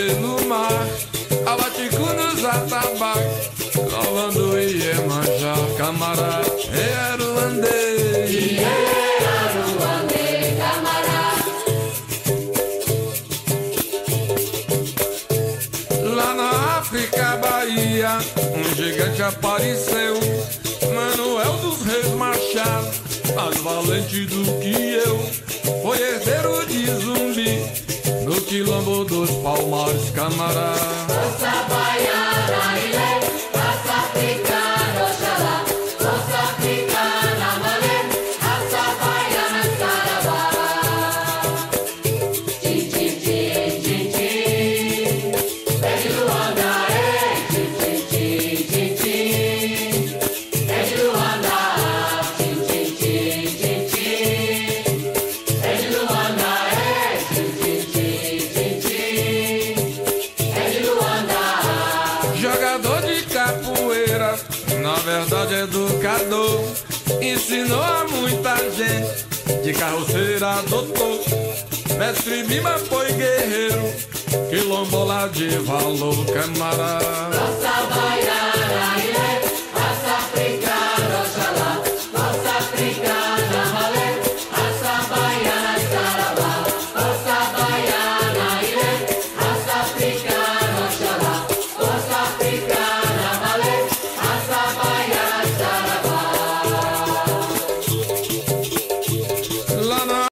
pelo mar, Abatico nos atabaques, Lavando e Iemanjá, camará, Aruandê, Aruandê, camará. Lá na África, Bahia, um gigante apareceu, Manuel dos Reis Machado, mais valente do que eu, foi herdeiro de Zumbi, no quilombo dos Palmares, camará. Nossa baiana, ilê, raça africana, Oxalá, nossa africana, malê, raça baiana, saravá. Tim, tim, tim, tim, tim, é de Luanda, tim, tim, tim, tim, tim, é de Luanda, tim, tim, tim, tim, tim, é de Luanda, tim, tim, tim, tim, tim, é de Luanda. Jogador de capoeira, na verdade educador, ensinou a muita gente, de carroceira doutor. Mestre Bimba foi guerreiro, quilombola de valor, camará. Nossa